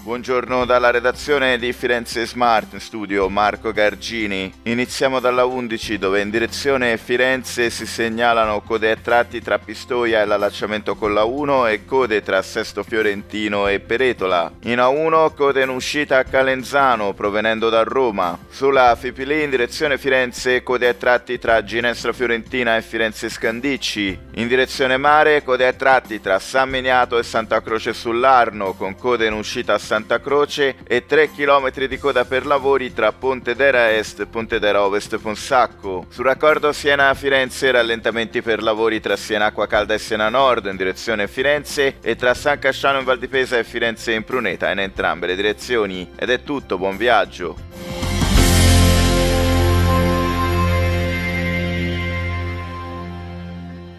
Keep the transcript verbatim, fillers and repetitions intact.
Buongiorno dalla redazione di Firenze Smart, in studio Marco Gargini. Iniziamo dalla undici, dove in direzione Firenze si segnalano code a tratti tra Pistoia e l'allacciamento con la uno e code tra Sesto Fiorentino e Peretola. In A uno code in uscita a Calenzano provenendo da Roma. Sulla Fipili in direzione Firenze code a tratti tra Ginestra Fiorentina e Firenze Scandicci. In direzione mare code a tratti tra San Miniato e Santa Croce sull'Arno, con code in uscita a Santa Croce e tre chilometri di coda per lavori tra Pontedera Est e Pontedera Ovest Fonsacco. Sul raccordo Siena-Firenze rallentamenti per lavori tra Siena Acqua Calda e Siena Nord in direzione Firenze e tra San Casciano in Val di Pesa e Firenze in Pruneta in entrambe le direzioni. Ed è tutto, buon viaggio!